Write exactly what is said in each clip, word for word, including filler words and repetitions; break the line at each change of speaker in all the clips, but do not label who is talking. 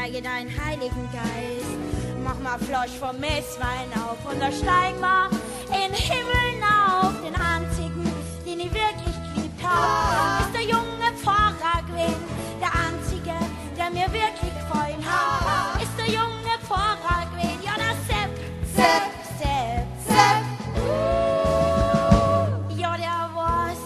zeige deinen Heiligen Geist. Mach mal Flosch vom Messwein auf und da steigen wir in den Himmel auf. Den einzigen, den ich wirklich geliebt hab, ist der junge Pfarrer gewesen. Der einzige, der mir wirklich gefallen hat, ist der junge Pfarrer gewesen. Ja, der Sepp, Sepp, Sepp, Sepp. Ja, der war's.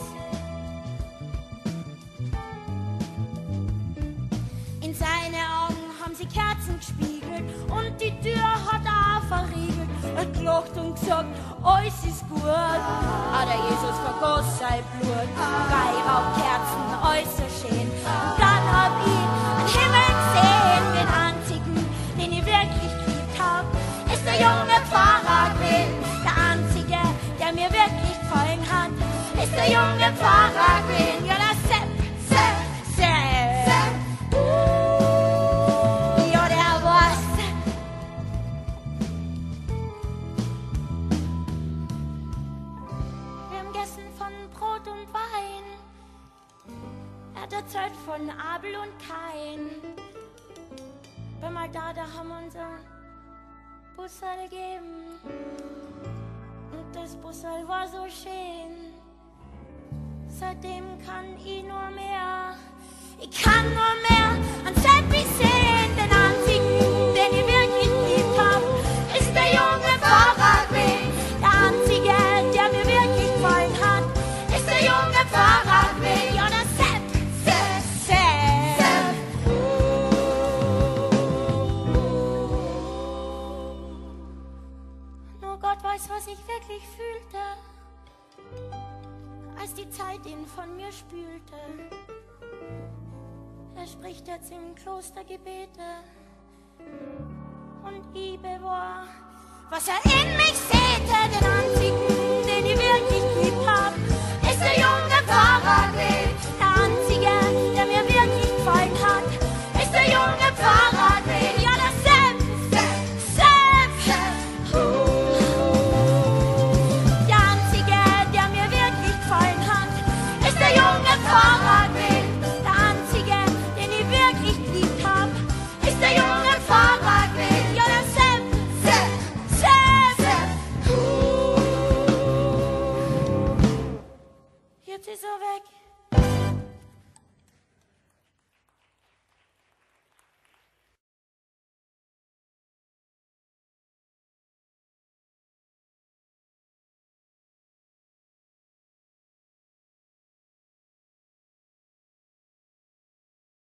In seine Augen haben sie Kerzen gespiegelt und die Tür hat er verriegelt. Er hat gelacht und gesagt, alles ist gut. Ah, der Jesus vergoss sein Blut, Weihrauchkerzen, alles so schön. Und dann hab ich den Himmel gesehen, den einzigen, den ich wirklich geliebt hab, ist der junge Pfarrer gewesen. Der einzige, der mir wirklich gefallen hat, ist der junge Pfarrer gewesen. Ja, der Sepp, Sepp, Sepp, Sepp. Ja, der war's. Wir haben gegessen von Brot und Wein. Er hat erzählt von Abel und Kain. Bin mal da, da haben wir unser Bussel gegeben. Und das Bussel war so schön. Seitdem kann ich nur mehr, ich kann nur mehr an Seppi sehen. Den einzigen, den ich wirklich geliebt hab, ist der junge Pfarrer gewesen. Der einzige, der mir wirklich gefallen hat, ist der junge Pfarrer gewesen. Ja, der Sepp, Sepp, Sepp. Nur Gott weiß, was ich wirklich fühlte, als die Zeit ihn von mir spülte. Er spricht jetzt im Kloster Gebete und ich bewahr, was er in mich säte. Den einzigen, den ich wirklich lieb hab, ist der junge Pfarrer gewesen. Der einzige, der mir wirklich gefallen hat, ist der junge Pfarrer gewesen. Ja, der Sepp, Sepp, Sepp, Sepp. Der einzige, der mir wirklich gefallen hat, ist der junge Pfarrer gewesen. Der einzige, den ich wirklich geliebt hab, ist der junge Pfarrer gewesen. Ja, der Sepp, Sepp, Sepp, Sepp. Jetzt ist er weg.